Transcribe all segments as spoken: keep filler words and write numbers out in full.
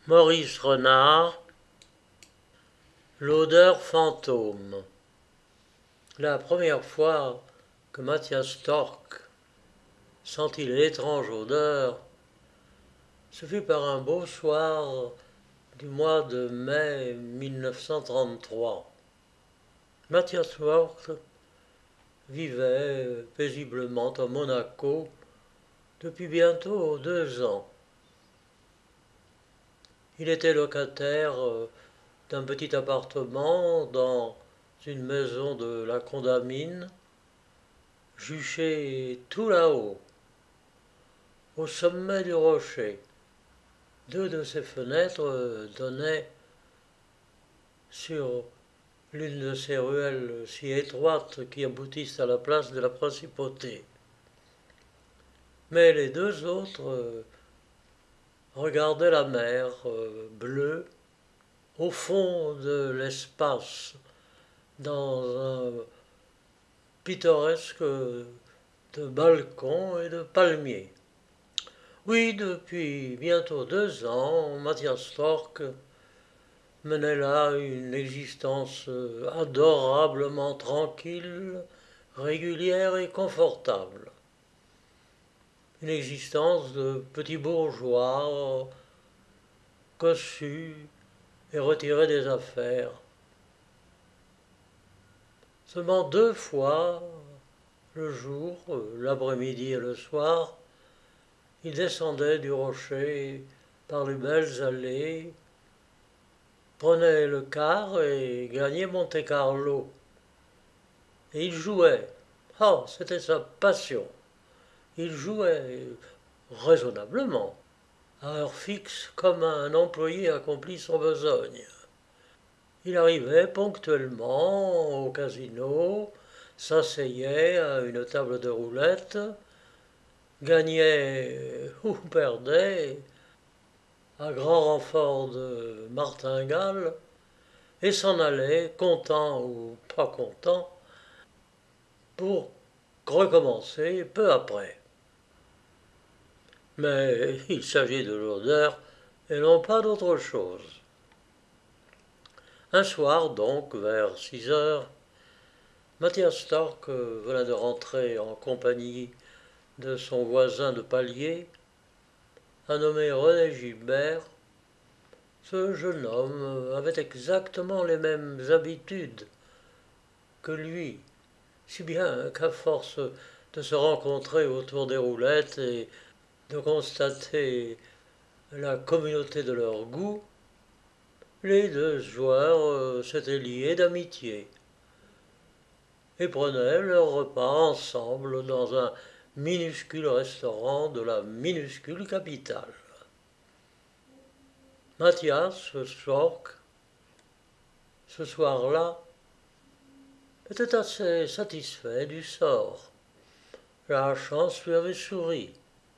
Maurice Renard, l'odeur fantôme. La première fois que Mathias Storck sentit l'étrange odeur, ce fut par un beau soir du mois de mai mille neuf cent trente-trois. Mathias Storck vivait paisiblement à Monaco depuis bientôt deux ans. Il était locataire d'un petit appartement dans une maison de la Condamine, juchée tout là-haut, au sommet du rocher. Deux de ses fenêtres donnaient sur l'une de ces ruelles si étroites qui aboutissent à la place de la Principauté. Mais les deux autres regardaient la mer bleue au fond de l'espace, dans un pittoresque de balcons et de palmiers. Oui, depuis bientôt deux ans, Mathias Storck menait là une existence adorablement tranquille, régulière et confortable. Une existence de petit bourgeois, cossu et retiré des affaires. Seulement deux fois, le jour, l'après-midi et le soir, il descendait du rocher par les belles allées, prenait le car et gagnait Monte-Carlo. Et il jouait. Oh, c'était sa passion. Il jouait raisonnablement, à heure fixe, comme un employé accomplit son besogne. Il arrivait ponctuellement au casino, s'asseyait à une table de roulette, gagnait ou perdait, à grand renfort de martingale, et s'en allait, content ou pas content, pour recommencer peu après. Mais il s'agit de l'odeur et non pas d'autre chose. Un soir donc, vers six heures, Mathias Storck venait de rentrer en compagnie de son voisin de palier, un nommé René Gilbert. Ce jeune homme avait exactement les mêmes habitudes que lui, si bien qu'à force de se rencontrer autour des roulettes et de constater la communauté de leurs goûts, les deux joueurs s'étaient liés d'amitié et prenaient leur repas ensemble dans un minuscule restaurant de la minuscule capitale. Mathias Storck, ce soir-là, était assez satisfait du sort. La chance lui avait souri.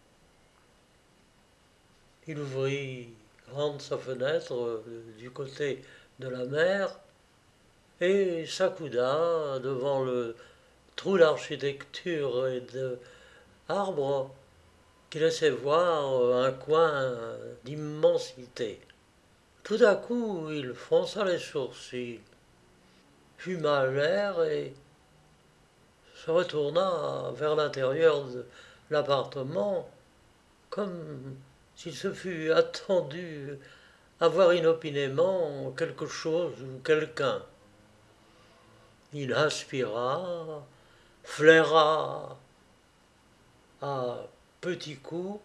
Il ouvrit grande sa fenêtre du côté de la mer et s'accouda devant le trou d'architecture et d'arbres qui laissait voir un coin d'immensité. Tout à coup, il fronça les sourcils, fuma l'air et se retourna vers l'intérieur de l'appartement comme s'il se fût attendu à voir inopinément quelque chose ou quelqu'un. Il inspira, flaira à petits coups.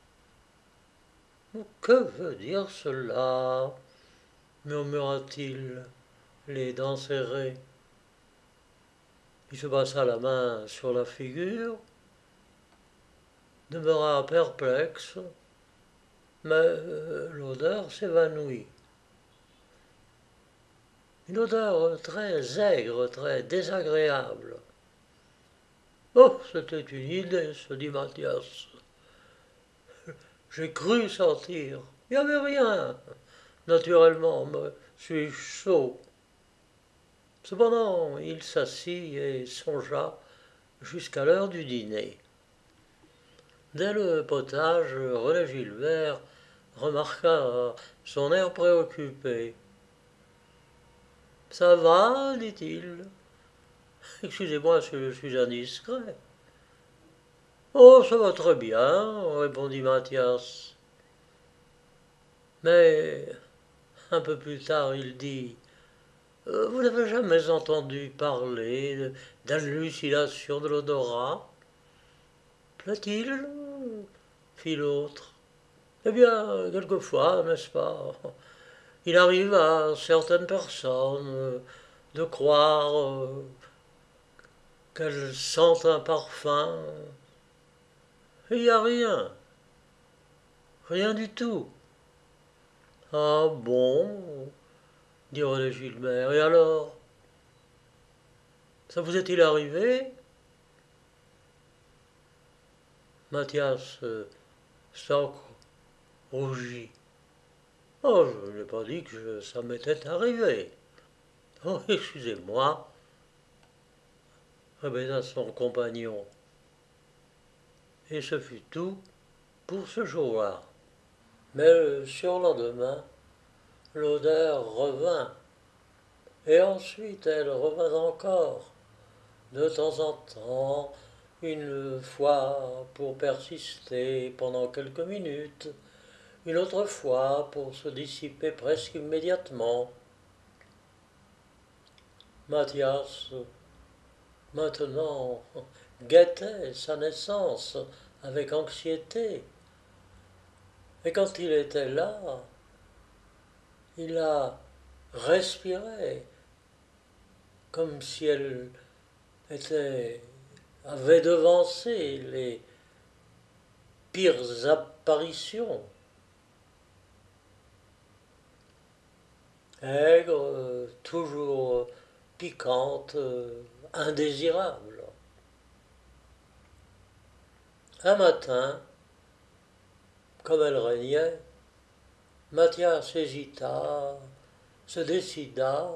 Que veut dire cela? Murmura-t-il, les dents serrées. Il se passa la main sur la figure, demeura perplexe, mais l'odeur s'évanouit. Une odeur très aigre, très désagréable. Oh, c'était une idée, se dit Mathias. J'ai cru sentir. Il n'y avait rien. Naturellement, je suis chaud. Cependant, il s'assit et songea jusqu'à l'heure du dîner. Dès le potage, René Gilbert remarqua son air préoccupé. Ça va, dit-il. Excusez-moi si je suis indiscret. Oh, ça va très bien, répondit Mathias. Mais, un peu plus tard, il dit euh, vous n'avez jamais entendu parler d'hallucination de l'odorat? Plaît-il? Fit l'autre. Eh bien, quelquefois, n'est-ce pas? Il arrive à certaines personnes de croire qu'elles sentent un parfum. Il n'y a rien. Rien du tout. Ah bon? Dit René Gilbert. Et alors? Ça vous est-il arrivé? Mathias euh, Stork rougit. Oh, je n'ai pas dit que ça m'était arrivé. Oh, excusez-moi, répéta son compagnon. Et ce fut tout pour ce jour-là. Mais le surlendemain, l'odeur revint, et ensuite elle revint encore, de temps en temps, une fois pour persister pendant quelques minutes, une autre fois pour se dissiper presque immédiatement. Mathias, maintenant, guettait sa naissance avec anxiété. Et quand il était là, il la respirait comme si elle était, avait devancé les pires apparitions. Aigre, toujours piquante, indésirable. Un matin, comme elle régnait, Mathias hésita, se décida,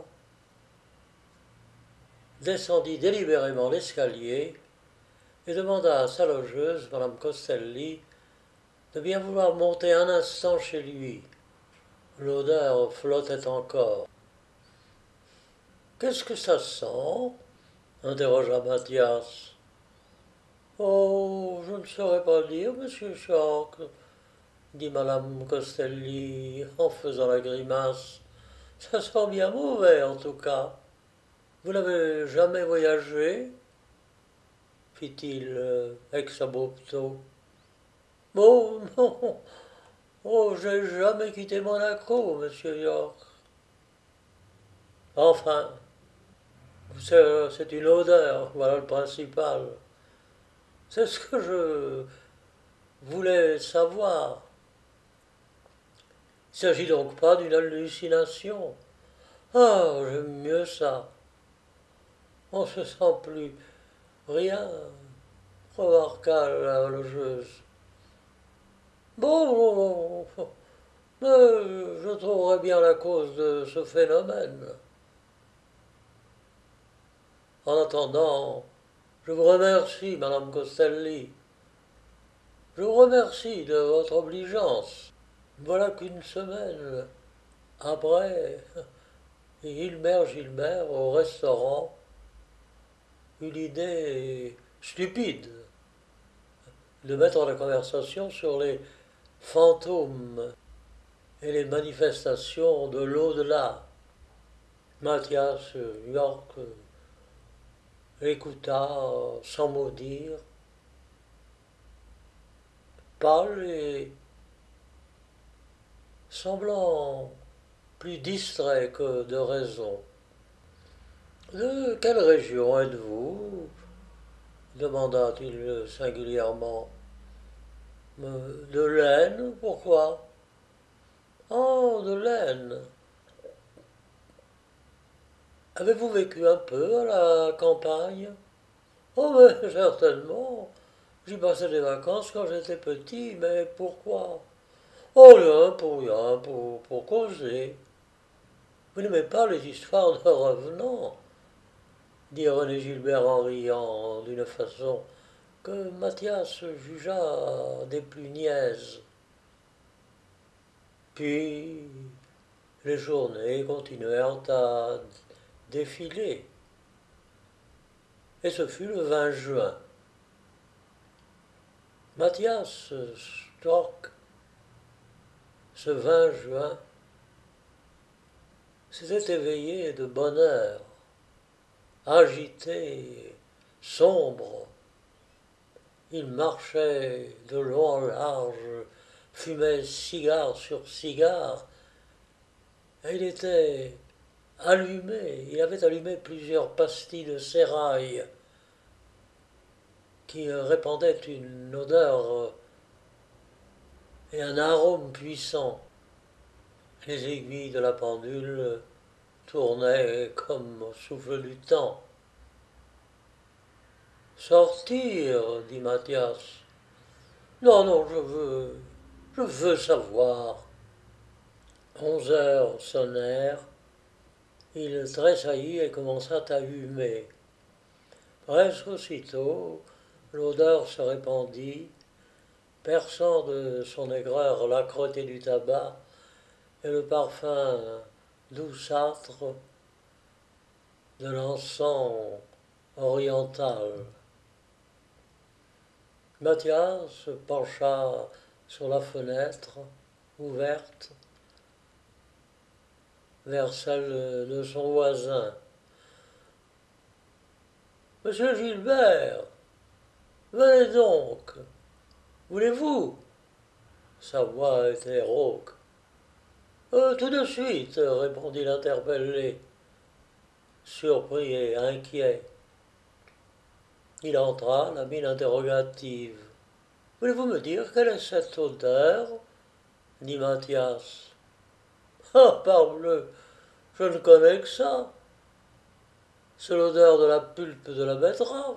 descendit délibérément l'escalier et demanda à sa logeuse, Madame Costelli, de bien vouloir monter un instant chez lui. L'odeur flottait encore. Qu'est-ce que ça sent? Interrogea Mathias. Oh, je ne saurais pas dire, monsieur Stork, dit Madame Costelli en faisant la grimace. Ça sent bien mauvais en tout cas. Vous n'avez jamais voyagé? Fit-il euh, ex abrupto. Oh non, oh, j'ai jamais quitté Monaco, monsieur York. Enfin, c'est une odeur, voilà le principal. C'est ce que je voulais savoir. Il ne s'agit donc pas d'une hallucination. Ah, j'aime mieux ça. On se sent plus rien, remarqua la logeuse. Bon, bon, bon, mais je trouverai bien la cause de ce phénomène. En attendant, je vous remercie, Madame Costelli. Je vous remercie de votre obligeance. Voilà qu'une semaine après, Gilbert Gilbert, au restaurant, eut l'idée stupide de mettre la conversation sur les fantômes et les manifestations de l'au-delà. Mathias York écouta sans mot dire, pâle et semblant plus distrait que de raison. De quelle région êtes-vous? Demanda-t-il singulièrement. De l'Aisne, pourquoi? Oh, de l'Aisne. Avez-vous vécu un peu à la campagne? Oh, mais certainement. J'y passais des vacances quand j'étais petit, mais pourquoi? Oh, rien, pour rien, pour, pour causer. Vous n'aimez pas les histoires de revenants? Dit René Gilbert en riant d'une façon que Mathias jugea des plus niaises. Puis les journées continuèrent à défiler. Et ce fut le vingt juin. Matthias Stork, ce vingt juin, s'était éveillé de bonne heure, agité, sombre. Il marchait de long en large, fumait cigare sur cigare, et il était allumé. Il avait allumé plusieurs pastilles de sérail qui répandaient une odeur et un arôme puissant. Les aiguilles de la pendule tournaient comme au souffle du temps. Sortir, dit Mathias. Non, non, je veux, je veux savoir. Onze heures sonnèrent. Il tressaillit et commença à humer. Presque aussitôt, l'odeur se répandit, perçant de son aigreur l'âcreté du tabac et le parfum douceâtre de l'encens oriental. Mathias se pencha sur la fenêtre ouverte vers celle de son voisin. Monsieur Gilbert, venez donc. Voulez-vous? Sa voix était rauque. Euh, tout de suite, répondit l'interpellé, surpris et inquiet. Il entra, la mine interrogative. Voulez-vous me dire quelle est cette odeur? Dit Mathias. Ah, parbleu, je ne connais que ça. C'est l'odeur de la pulpe de la betterave.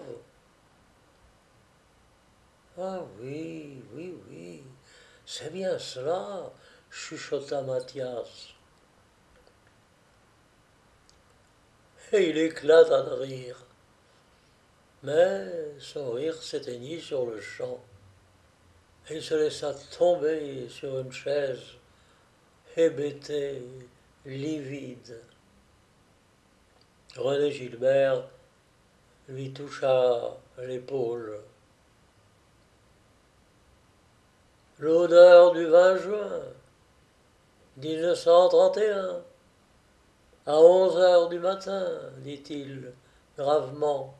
Ah oui, oui, oui, c'est bien cela, chuchota Mathias. Et il éclata de rire. Mais son rire s'éteignit sur le champ. Et il se laissa tomber sur une chaise, hébété, livide. René Gilbert lui toucha l'épaule. L'odeur du vingt juin, mille neuf cent trente et un, à onze heures du matin, dit-il gravement.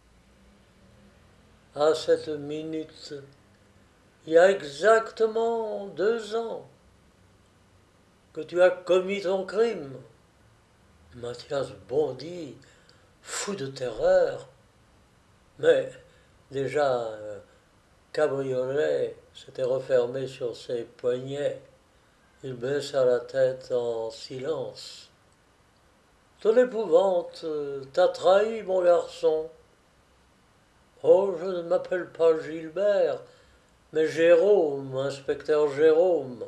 À cette minute, il y a exactement deux ans que tu as commis ton crime. Mathias bondit, fou de terreur, mais déjà un cabriolet s'était refermé sur ses poignets. Il baissa la tête en silence. Ton épouvante t'a trahi, mon garçon. Oh, je ne m'appelle pas Gilbert, mais Jérôme, inspecteur Jérôme.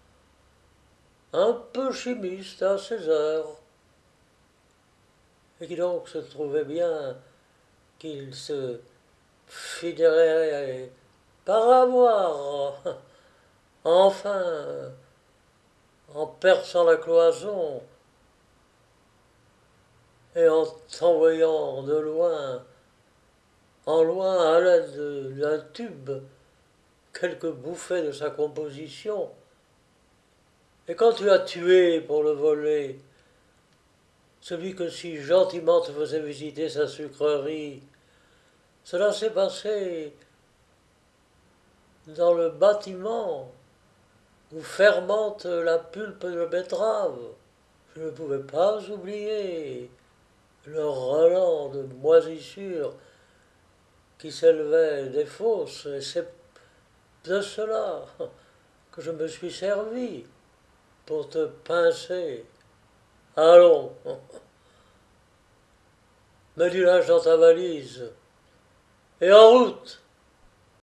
Un peu chimiste à ses heures. Et qui donc se trouvait bien qu'il se finirait par avoir, enfin, en perçant la cloison et en t'envoyant de loin, en loin à l'aide d'un tube, quelques bouffées de sa composition. Et quand tu as tué pour le voler, celui que si gentiment te faisait visiter sa sucrerie, cela s'est passé dans le bâtiment où fermente la pulpe de betterave. Je ne pouvais pas oublier le relent de moisissure qui s'élevait des fosses, et c'est de cela que je me suis servi pour te pincer. Allons, mets du linge dans ta valise et en route.